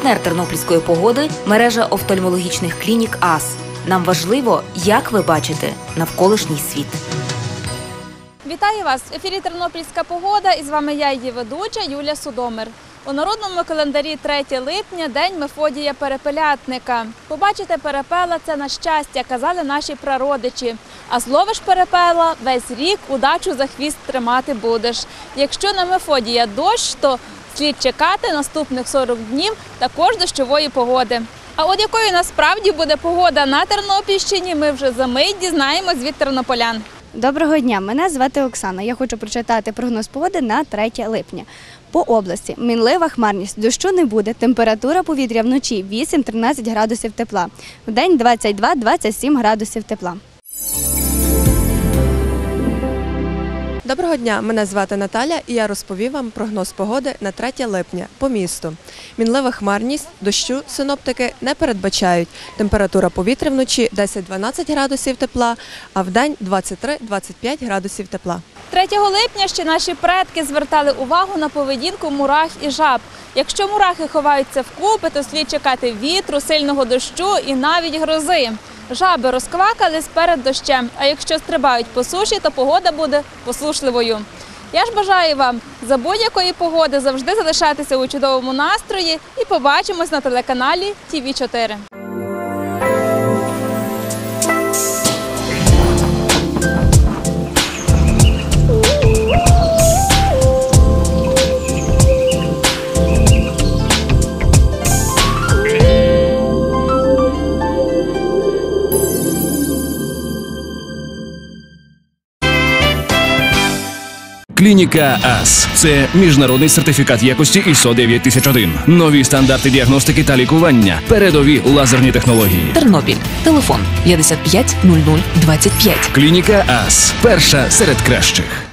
Партнер тернопільської погоди – мережа офтальмологічних клінік АС. Нам важливо, як ви бачите навколишній світ. Вітаю вас! В ефірі «Тернопільська погода» і з вами я, її ведуча Юлія Судомир. У народному календарі 3 липня – День Мефодія Перепелятника. Побачити перепела – це на щастя, казали наші прародичі. А зловиш перепела – весь рік удачу за хвіст тримати будеш. Якщо на Мефодія дощ, то слід чекати наступних 40 днів також дощової погоди. А от якою насправді буде погода на Тернопільщині, ми вже за мить дізнаємось від тернополян. Доброго дня, мене звати Оксана. Я хочу прочитати прогноз погоди на 3 липня. По області мінлива хмарність, дощу не буде, температура повітря вночі 8-13 градусів тепла, вдень 22-27 градусів тепла. Доброго дня, мене звати Наталя і я розповім вам прогноз погоди на 3 липня по місту. Мінлива хмарність, дощу синоптики не передбачають. Температура повітря вночі 10-12 градусів тепла, а вдень 23-25 градусів тепла. 3 липня ще наші предки звертали увагу на поведінку мурах і жаб. Якщо мурахи ховаються вкупи, то слід чекати вітру, сильного дощу і навіть грози. Жаби розквакались перед дощем, а якщо стрибають по суші, то погода буде посушливою. Я ж бажаю вам за будь-якої погоди завжди залишатися у чудовому настрої і побачимось на телеканалі ТВ4. Клініка АС – це міжнародний сертифікат якості ISO 9001. Нові стандарти діагностики та лікування. Передові лазерні технології. Тернопіль. Телефон 55 00 25. Клініка АС – перша серед кращих.